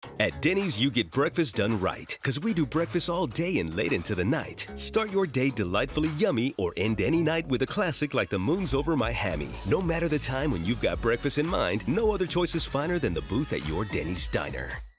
At Denny's, you get breakfast done right, because we do breakfast all day and late into the night. Start your day delightfully yummy or end any night with a classic like the moon's over my hammy. No matter the time when you've got breakfast in mind, no other choice is finer than the booth at your Denny's diner.